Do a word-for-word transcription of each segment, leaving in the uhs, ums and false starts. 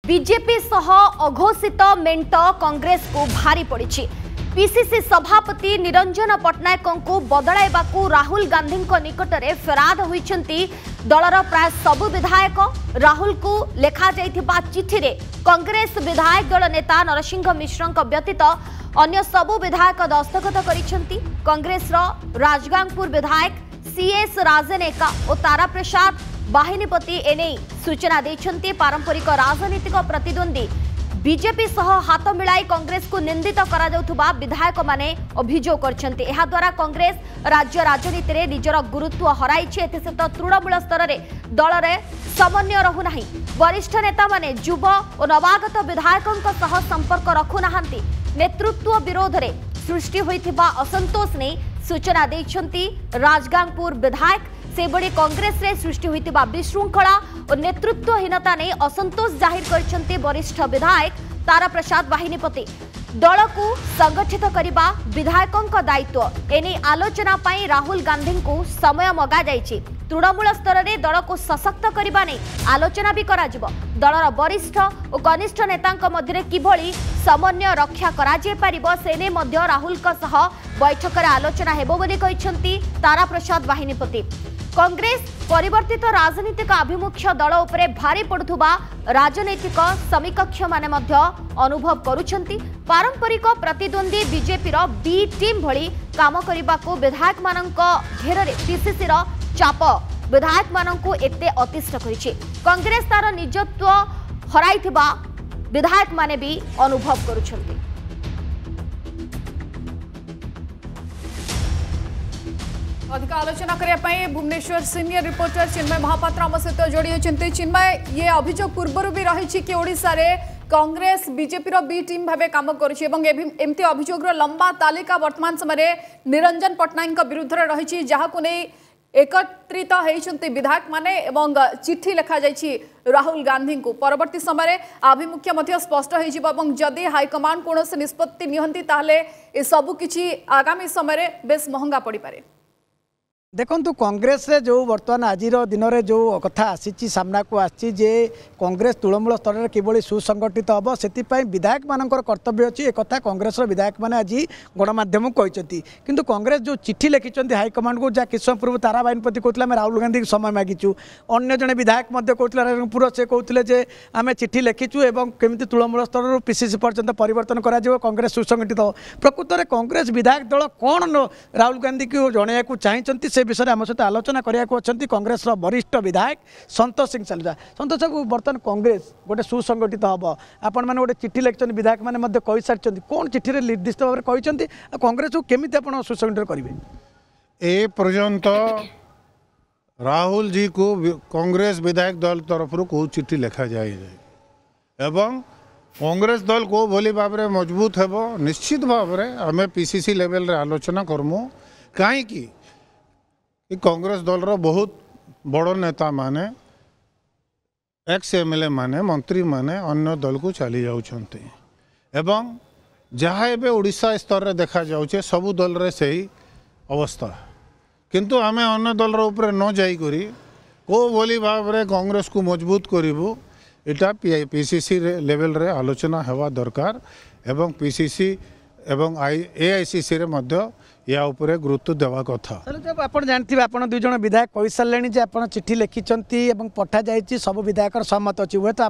BJP सह अघोषित मेंट कांग्रेस को भारी पड़ी। पीसीसी सभापति निरंजन पट्टनायक को बदलाइबाकू राहुल गांधी निकटरे फेराद होइछंती दलर प्राय सबु विधायक। राहुल को लेखा जाइथिबा चिठी रे कांग्रेस विधायक दल नेता नरसिंह मिश्र व्यतीत अन्य सबु विधायक दस्तखत करिछंती। कांग्रेस राजगांगपुर विधायक सीएस राजनेका और तारा प्रसाद बाहिनीपति एने सूचना देछंती। पारंपरिक राजनीतिक प्रतिद्वंदी बीजेपी सह हाथ मिलाई कांग्रेस को निंदित करा जाउथुबा विधायक माने अभियोग करछंती। एहा द्वारा कांग्रेस राज्य राजनीति रे निजर गुरुत्व हराइछि। एथिसहित तृणमूल स्तर रे दल रे समन्वय रहु नाही। वरिष्ठ नेता माने युव और नवागत विधायकक सह संपर्क रखु नाहंती। नेतृत्व विरोध रे सृष्टि होइथिबा असंतोष ने सूचना देछंती राजगांगपुर विधायक। से बड़ी कांग्रेस रे सृष्टि होइतिबा विशृंखला और नेतृत्वहीनता ने असंतोष जाहिर करछंती वरिष्ठ विधायक तारा प्रसाद बाहिनीपति। दल को संगठित करिबा विधायकों दायित्व एने आलोचना पाई राहुल गांधी को समय मगा जाइछि। तृणमूल स्तर में दल को सशक्त करने नहीं आलोचना भी करा जिवो। दलर वरिष्ठ और कनिष्ठ नेतांक मध्य किभली समन्वय रक्षा करा जे पारिबो सेने मध्य राहुल का सह बैठक में आलोचना हेबो बोली कहिसंती तारा प्रसाद बाहिनीपति। कांग्रेस परिवर्तित राजनीतिक आभिमुख्य दल उपरे भारी पड़ुथुबा राजनैतिक समीकक्ष माने मध्य अनुभव करुछंती। पारंपरिक प्रतिद्वंदी बीजेपी रो बी टीम भली काम करबाको विधायक मानक घेर रे पीसीसी रो चाप विधायक मानक एते अतिष्ठ करिछि। कांग्रेस तार निजत्व हराइथिबा विधायक माने भी अनुभव करुछंती। अधिक आलोचना करने भुवनेश्वर सीनियर रिपोर्टर चिन्मय महापात्र आम सहित जोड़ी होती। चिन्मय, ये अभियोग पूर्वर भी रही कि ओडिशा रे कांग्रेस बीजेपी रो बी टीम भाव कम करमती अभियोग लंबा तालिका वर्तमान समय निरंजन पट्टनायक विरुद्ध रही जहां नहीं एकत्रित होती विधायक माने एवं चिठी लिखा जाइए राहुल गांधी को। परवर्ती समय आभिमुख्य स्पष्ट होदी हाईकमांड कौन से निष्पत्ति नियंती ताहले ए सबु किछि आगामी समय बेस महंगा पड़ पारे। देखु कांग्रेस रे जो बर्तमान आज दिन में जो कथा आसी सामना को आसी जे कांग्रेस तृणमूल स्तर में किभली सुसंगठित हम से विधायक मान कर्तव्य अच्छी एक कांग्रेस विधायक मैंने आज गणमाध्यम कहते। किंतु कांग्रेस जो चिठी लिखिं हाईकमांड को जहाँ किस समय पूर्व तारा बाहिनीपति कहते आम राहुल गांधी समय मागिचु। अन्य जड़े विधायक कहते राजगांगपुर से कहते आम चिठी लिखिचु एवं केमी तृणमूल स्तर पीसीसी पर्यंत परिवर्तन कर कांग्रेस सुसंगठित हो। प्रकृत में कांग्रेस विधायक दल कौन राहुल गांधी को जनवाक चाहिए से विषय आम सहित आलोचना करने कांग्रेस वरिष्ठ विधायक संतोष सिंह सालुजा। संतोष बाबू, बर्तमान कांग्रेस गोटे सुसंगठित हम आपण मैंने गोटे चिठी लिखिं विधायक मैंने कही सारी कौन चिठी निर्दिष्ट भाव में कहते कांग्रेस को केमी आप सुसंगठित करेंगे? ए पर्यंत राहुल जी को कांग्रेस विधायक दल तरफ को चिठी लिखा जाए एवं कांग्रेस दल को भली भाव में मजबूत हेबो निश्चित भाव में आम पीसीसी लेवल रे आलोचना करमु। कहीं कांग्रेस दल रो बहुत बड़ नेता माने एक्स एमएलए माने मंत्री माने अन्य दल को चली जाउछंती एवं जहाँ एबे ओडिशा स्तर रे देखा जाउछे सबु दल रे सही अवस्था। किंतु आमे अन्य दल रो ऊपर न जाई करी को बोली भाव रे कांग्रेस को मजबूत करिवु एटा पीसीसी लेवल रे आलोचना हेवा दरकार एवं पीसीसी एवं आई एआईसीसी रे मध्य या उपरे गुरुत्व देवा कथा। जब आप जानते आप दुई जन विधायक कही सारे जे आप चिठी लिखिं पठा जाइए सब विधायक सहमत अच्छी हुए तो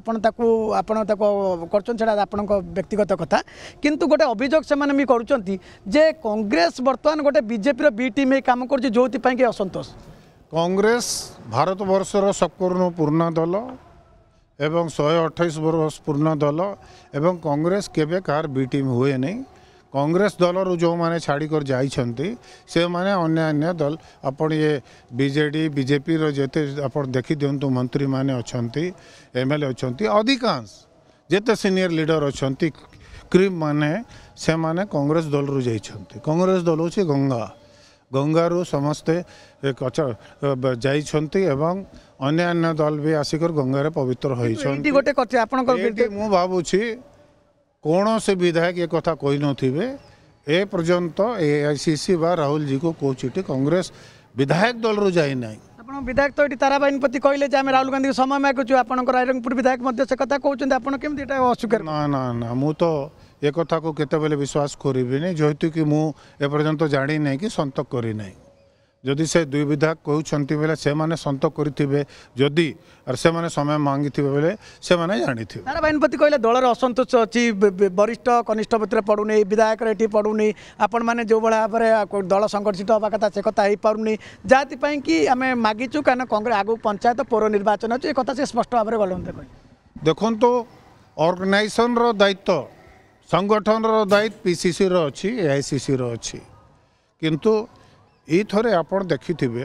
कर व्यक्तिगत कथा। किंतु गोटे अभियोग से भी कर कांग्रेस बर्तमान गोटे बीजेपी बी टीम काम कर जो असंतोष। कांग्रेस भारत वर्षर संपूर्ण पूर्ण दल एवं शहे अठाईस वर्ष पूर्ण दल एवं कांग्रेस केबे कार बी टीम हुए नहीं। कांग्रेस दल रू जो माने छाड़ी कर जाइछंती से माने अन्य अन्य दल अपन ये बीजेडी बीजेपी रो जेते अपन देखि दियंतु मंत्री माने अछंती एमएलए अछंती अधिकांश जेते सीनियर लीडर अछंती क्रीम माने से माने कांग्रेस दल रू जाइछंती। कांग्रेस दल होछि गंगा गंगा रू समस्ते जाइछंती एवं अन्य अन्य दल भी आसिकर गंगा रे पवित्र होइछंती। गोटे कथा आपन मु भाबुछि कौन से विधायक ये कथा कही नथिबे ए पर्यंत एआईसीसी बा राहुल जी को को चिठी कांग्रेस विधायक दल रू जाई नहीं। ଆପଣ ବିଧାୟକ ତ ଏଠି ତାରାବାହିନୀପତି କହିଲେ ଯେ ଆମେ ରାହୁଲ ଗାନ୍ଧୀ ସମୟ ମାଗୁଛୁ ଆପଣଙ୍କର ରାଇରଙ୍ଗପୁର ବିଧାୟକ ମଧ୍ୟ ସେ କଥା କହୁଛନ୍ତି ଆପଣ କେମିତି ଏଟା ଅସ୍ୱୀକାର ନା ନା ନା ମୁଁ ତ ଏ କଥାକୁ କେତେବେଳେ ବିଶ୍ୱାସ କରିବିନି ଯେହେତୁ କି ମୁଁ ଏପର୍ଯ୍ୟନ୍ତ ଜାଣିନାହିଁ କି ସନ୍ତକ କରିନାହିଁ ଯଦି ସେ ଦୁଇ ବିଧାୟକ କହୁଛନ୍ତି ବେଲେ ସେମାନେ ସନ୍ତକ କରିଥିବେ ଯଦି ଆର୍ ସେମାନେ ସମୟ ମାଗିଥିବେ ବେଲେ ସେମାନେ ଜାଣିଥିବେ ତାରାବାହିନୀପତି କହିଲେ ଦଳର ଅସନ୍ତୋଷ ଅଛି ବରିଷ୍ଠ କନିଷ୍ଠ ଭିତରେ ପଡ଼ୁନି ବିଧାୟକର ଏଠି ପଡ଼ୁନି ଆପଣମାନେ ଯେଉଁଭଳି ଭାବରେ ଦଳ ସଂଗଠିତ ହେବା କଥା ସେ କଥା ହେଇପାରୁନି ଯାହାଥିପାଇଁ କି ଆମେ ମାଗିଛୁ କାରଣ କଂଗ୍ରେସ ଆଗକୁ ପଞ୍ଚାୟତ ପୌର ନିର୍ବାଚନ ଅଛି ଏ କଥା ସେ ସ୍ପଷ୍ଟ ଭାବରେ ଗଲନ୍ତେ କହିଲେ ଦେଖନ୍ତୁ ଅର୍ଗାନାଇଜେସନର ଦାୟିତ୍ୱ ସଂଗଠନର ଦାୟିତ୍ୱ ପିସିସିର ଅଛି ଏଆଇସିସିର ଅଛି କିନ୍ତୁ ଏଇଥରେ ଆପଣ ଦେଖିଥିବେ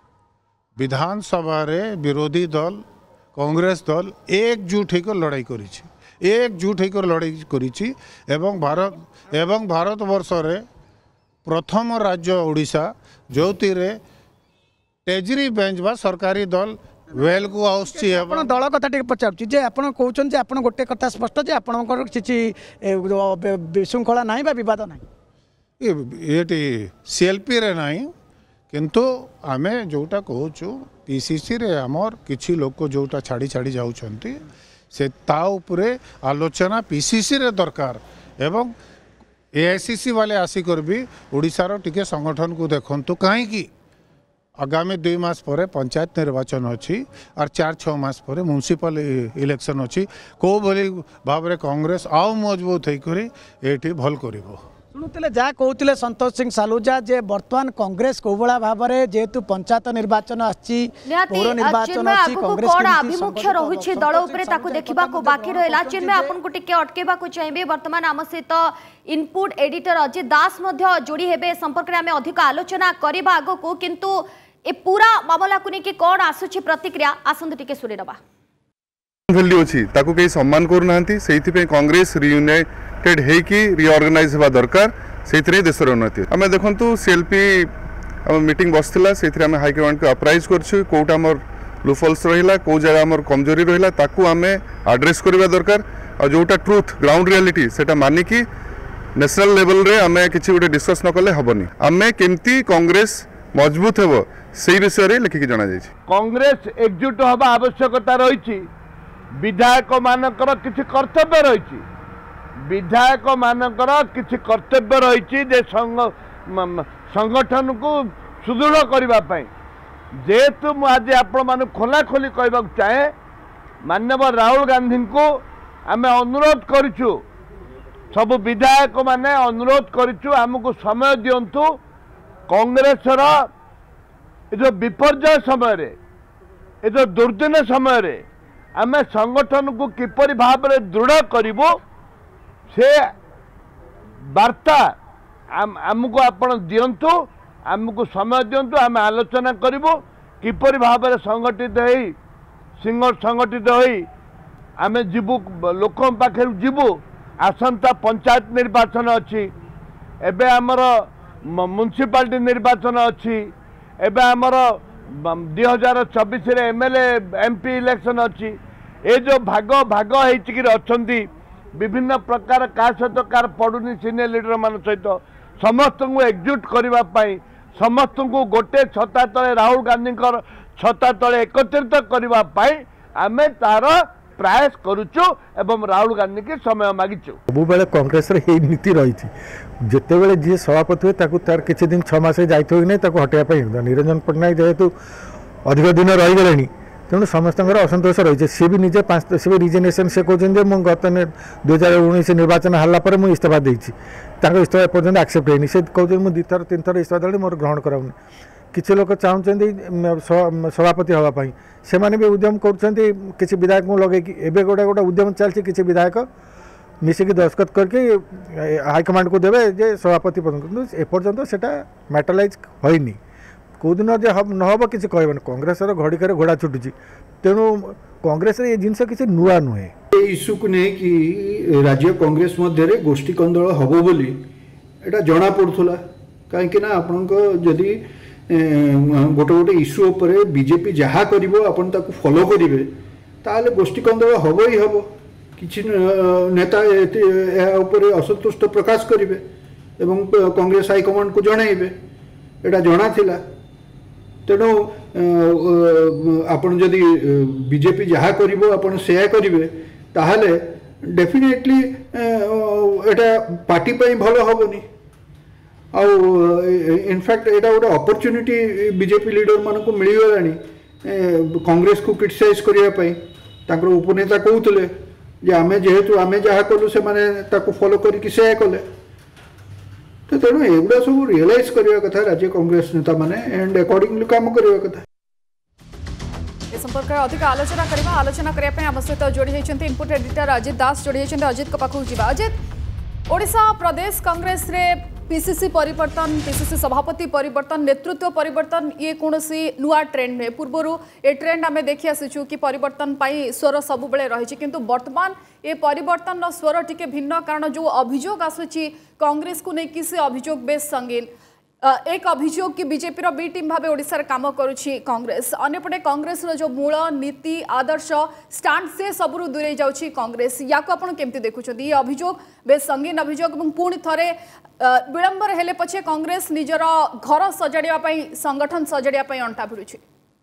ବିଧାନସଭାରେ ବିରୋଧୀ ଦଳ କଂଗ୍ରେସ ଦଳ एकजुट होकर लड़ाई करिछि एकजुट होकर लड़ाई करिछि एवं भारत एवं भारतवर्ष रे प्रथम राज्य ओडिशा जोतिरे टेजरी बेंच बा सरकारी दल वेल को आउछि आपण दल कथा टिके पचारछि जे आपण कहउछन जे आपण गोटे कथा स्पष्ट जे आपणकर किछि विशृंखला नाही बा विवाद नाही ये सीएलपी रे नहीं किंतु आमे जोटा कहूँ पीसीसी रे आमर किछि लोक जोटा छाड़ी छाड़ी जाउछंती से ता उपरे आलोचना पीसीसी रे दरकार एवं एआईसीसी वाले आसिकर भी ओडिशार टिके संगठन को देखंतु काहे कि आगामी दुई मास पर पंचायत निर्वाचन अच्छी और चार छः मास पर म्युनिसिपल इलेक्शन अच्छी को भली भाव में कांग्रेस आउ मजबूत होकर ये भल कर शुणुते जहाँ कहते संतोष सिंह सालुजा जे बर्तमान कांग्रेस को भाव में जेहेतु पंचायत निर्वाचन आौर निर्वाचन आभिमुख्य रही दल देखा बाकी रहा चिन्मय आपको टिके अटकेबा चाहिए बर्तमान आम सहित इनपुट एडिटर अजित दास जोड़ी हेबे संपर्क में आम अधिक आलोचना करवा आग को किंतु ए पूरा मामला को लेकिन कौन आसुची प्रतिक्रिया आसंत टिके सुनी नबा वैल्यू अच्छी ताकू कहीं सम्मान करूना कांग्रेस रियूनाइटेड होगी रिअर्गानाइज होगा दरकार से देशर उन्नति आम देखु सीएलपी मीटिंग बसला से हाईकमांड को अप्राइज करोटा आम लुफल्स रहा कौ जगह आम कमजोरी रहा ताकू आम आड्रेस करवा दरकार और जोटा ट्रुथ ग्राउंड रियलिटी से मानिकी नेशनल लेवल रे आम किसी गोटे डिस्कस न कले हेनी आम केमती कांग्रेस मजबूत हे से विषय लिखिकी जना कांग्रेस एकजुट हवा आवश्यकता रही विधायक मानकर किसी कर्तव्य रही विधायक मानकर किसी कर्तव्य रही संगठन को सुदृढ़ करने जेहेतु मुझे आपण मान खोला खोली कहना चाहे माननीय राहुल गांधी को आम अनुरोध करूँ सब विधायक माने अनुरोध करूँ आमको समय दिंतु कांग्रेस जो विपर्य समय ये जो दुर्दिन समय आम संगठन को किपरि भाव में दृढ़ करूँ से वार्ता आमको आपण दिंतु आमको समय दिंतु आम आलोचना करूँ किपरि भाव में संगठित हो सिंह संगठित हो आम जीवु लोक पाखे जीवु आसंता पंचायत निर्वाचन अच्छी एबे आमर म्युनिसिपालिटी निर्वाचन अच्छी एबे आमर दुई हजार चौबीस एमएलए एमपी इलेक्शन अच्छी ये जो भाग भाग होती विभिन्न प्रकार क्या सहित कार पड़ुनी सीनियर लीडर मान सहित समस्त को एकजुट करने समस्त को गोटे छता तले राहुल गांधी छता तले एकत्रित करने आम तार प्रयास करुचु एवं राहुल गांधी के समय मागिचु सब बेले कांग्रेस नीति रही जिते जी सभापति हुए तार किसी दिन छमास जाइए कि नहीं हटाई निरंजन पट्टनायक जेहेतु अधिक दिन रहीगले तेणु समस्त असंतोष रही सी भी निजे पांच सी भी रिजिग्नेशन से कहते मुझे गत दुई हजार उन्नीस निर्वाचन हारा पर मुझे इस्तीफा देती इस्तीफा एपर्तंत एक्सेप्ट होनी से कहते मुझे दुई थर तीन थर इस्तीफा देली मोर ग्रहण कराऊनी किसी लोग चाहते सभापति हाँपाई से भी उद्यम कर विधायक लगे एवं गोटे गोटे उद्यम चलती किसी विधायक मिसिकी दस्तखत करके हाईकमांड को देवे जे सभापति पद एपर्तंत से मैटरलाइज होनी कौ दिन जे न हम किसी कहबन कांग्रेस घड़िकार घोड़ा छुटुची तेणु कांग्रेस ये जिनस किसी नुआ नुहे इश्यू को नहीं कि राज्य कांग्रेस मध्य गोष्ठी कंदल हम बोली एटा जना पड़ूला कहीं आपड़ी गोटे गोटे इश्यू उपर बीजेपी जहाँ कर फॉलो करेंगे ताले गोष्ठी कंदल हम ही हम किसी नेता ऊपर असंतुष्ट प्रकाश करेंगे एवं कांग्रेस हाईकमांड को जनइबे एटा जना थिला तेणु आपण जदि बीजेपी जहाँ करिवो आपण सेया करिवे ताहले डेफिनेटली एटा पार्टी पई भलो हबनी आ इनफैक्ट एटा गोटे अपॉर्चुनिटी बीजेपी लीडर मान को मिल गलानी कांग्रेस को क्रिटिसाइज करिया पई ताकर उपनेता कहउतले जे आमे जेहेतु आमे जहाँ कलु से माने ताको फॉलो करिकि सेया कले तो तेणु एगुड़ा सब रियलाइज करने कथा राज्य कांग्रेस नेता माने एंड अकॉर्डिंगली काम करने कथा ए संपर्क अधिक आलोचना करबा आलोचना करिया पे हम सहित जोड़ी होइछन्ते इनपुट एडिटर अजित दास जोड़ी होइछन्ते अजित को पाखु जिबा अजित ओडिशा प्रदेश कांग्रेस रे पीसीसी परिवर्तन पीसीसी सभापति परिवर्तन नेतृत्व परिवर्तन ये कौनसी नुआ ट्रेंड नुहे पूर्वर ए ट्रेंड आम देखी आसीचु कि परिवर्तन पाई स्वर सब बेले रही किंतु वर्तमान ये परिवर्तन स्वर टिके भिन्न कारण जो अभियोग आसुची कांग्रेस को लेकिन से अभियोग बेस संगीन एक अभियोग कि बीजेपी रो बी टीम भाव ओडिशा काम करुछि कांग्रेस अन्यपटे कांग्रेस रो जो मूल नीति आदर्श स्टांड से सबरु दूरे जाउछि कांग्रेस या को आपण केमती देखुछथि ये अभियोग बेस संगीन अभियोग এবং पुणी थरे विलंबर हेले पछे कांग्रेस निजर घर सजाड़िया पई संगठन सजाड़िया पई अंटा भिड़ुछि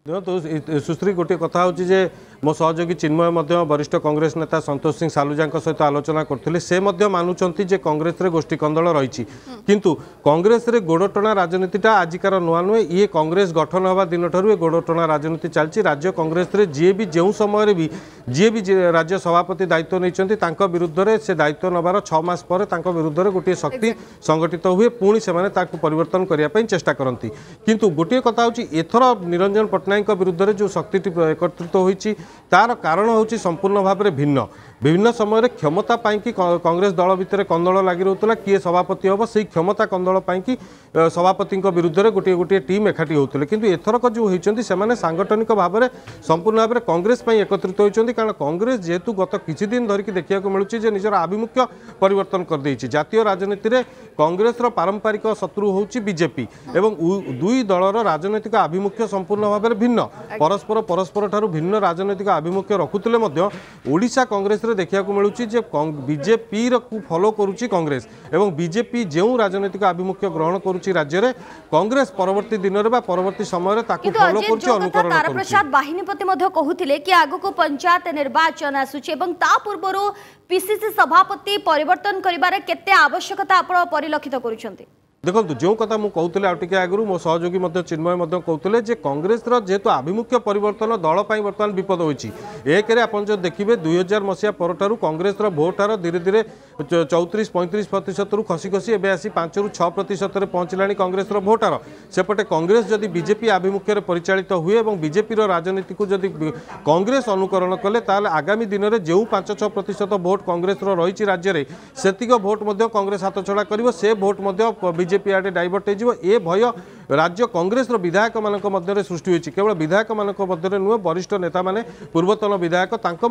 देखो सुश्री गोटे कथा हूँ जे मो सहयोगी चिन्मय मध्य वरिष्ठ कांग्रेस नेता संतोष सिंह सालुजा सहित आलोचना करते से मानुंट जे कांग्रेस रे गोष्ठी कंदल रही किंतु कांग्रेस रे गोड़टणा राजनीतिटा आजिकार नुआ नुहे ये कांग्रेस गठन हवा दिन ठारू ये गोड़टणा राजनीति चलती राज्य कांग्रेस रे जी भी जो समय भी जी भी राज्य सभापति दायित्व नहीं विरुद्ध में से दायित्व नबार छः मास पर विरुद्ध में गोटे शक्ति संगठित हुए पुणी से परिवर्तन करने चेष्टा करती किंतु गोटे कथा हूँ एथर निरंजन पट्टनायक विरुद्ध में जो शक्ति एकत्रित होती तार कारण होची संपूर्ण भाव में भिन्न विभिन्न समय क्षमता कि कांग्रेस दल भितर कंदल लगी रोला किए सभापति हम से क्षमता कंदल कि सभापति विरुद्ध में गोटे गोटे टीम एकाठी होते किंतु एथरक जो होती से सांगठनिक भाव में संपूर्ण भाव में कांग्रेस एकत्रित होती कारण कांग्रेस जेहेतु गत किछि दिन धरिकी देखा मिलूँ निजर आभिमुख्य परिवर्तन कर जातीय राजनीति में कांग्रेस पारंपरिक शत्रु होची बीजेपी एवं दुई दलर राजनैतिक आभिमुख्य संपूर्ण भाव में भिन्न परस्पर परस्पर ठारू भिन्न राजनैतिक आभिमुख्य रखुले ओडिशा कांग्रेस रे देखा मिलूँ जे बीजेपी को फॉलो करुच्ची कांग्रेस एवं बीजेपी जो राजनैतिक आभिमुख्य ग्रहण करुच्ची राज्य में कांग्रेस परवर्ती दिन में परवर्ती समय फॉलो करुच्ची अनुकरण तारा प्रसाद बाहिनीपति कहते कि आग को पंचायत निर्वाचन आसूची पूर्व पीसीसी सभापति परिवर्तन करिबारे केते आवश्यकता आपण परिलक्षित करूछन्ते देखो जो कथा मुझे कहते आगे आगु मो सहयोगी चिन्मय कहते जे कांग्रेस जेहेतु आभिमुख्य परिवर्तन दल बर्तमान विपद होती एक जो देखिए दुई हजार मसीहा पर कांग्रेस भोट हार धीरे धीरे चौतीस पैंतीस प्रतिशत रु खसी खसी एवं आसी पांच रु छः प्रतिशत पहुँचला कांग्रेस भोट हार सेपटे कांग्रेस जदि बीजेपी आभिमुख्य परिचालित हुए और बीजेपी राजनीति को जदि कांग्रेस अनुकरण कले ताल आगामी दिन में जो पांच छः प्रतिशत भोट कांग्रेस रही राज्य में सेतिक भोट कांग्रेस हाथछड़ा कर से भोट बीजेपी आड़े डाइवर्ट हो ए भय राज्य कांग्रेस विधायक मान सृष्टि होती केवल विधायक मान नुहे वरिष्ठ नेता माने पूर्वतन विधायक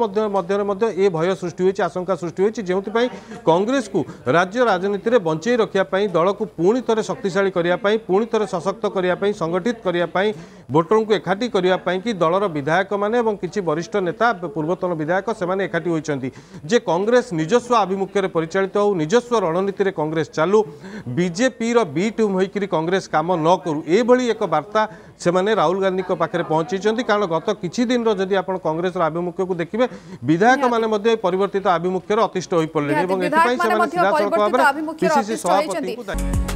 मध्य ए भय सृष्टि होती आशंका सृष्टि होती जो कांग्रेस को राज्य राजनीति में बंचाई रखापी दल को पुणी थे शक्तिशाली करने पुणी थे सशक्त करने संगठित करने भोटर को एकाठी करने कि दलर विधायक माने किसी वरिष्ठ नेता पूर्वतन विधायक से एकाठी होती जे कांग्रेस निजस्व आभिमुख्य परिचालित हो निजस्व रणनीति में कांग्रेस चालू बीजेपी बी टीम होकर कांग्रेस काम न करू एभली एक वार्ता से माने राहुल गांधी को पाखे पहुंची कारण गत किछि दिन जदि आप कांग्रेस आभिमुख्य को देखिए विधायक माने परिवर्तित आभिमुख्य अतिष्ठ हो पड़े विधायक माने मध्य परिवर्तित आभिमुख्य अतिष्ठ होइछन्ति।